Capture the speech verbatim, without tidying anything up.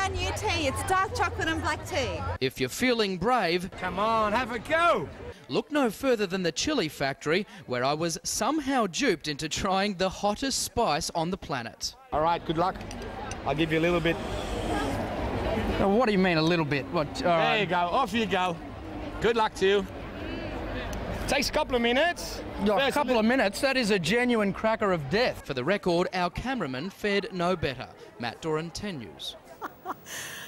my new tea. It's dark chocolate and black tea. If you're feeling brave, come on, have a go. Look no further than the chili factory, where I was somehow duped into trying the hottest spice on the planet. All right, good luck. I'll give you a little bit. What do you mean a little bit? What? All there right. you go, off you go. Good luck to you. Takes a couple of minutes. Oh, a couple of minutes? That is a genuine cracker of death. For the record, our cameraman fared no better. Matt Doran, ten News.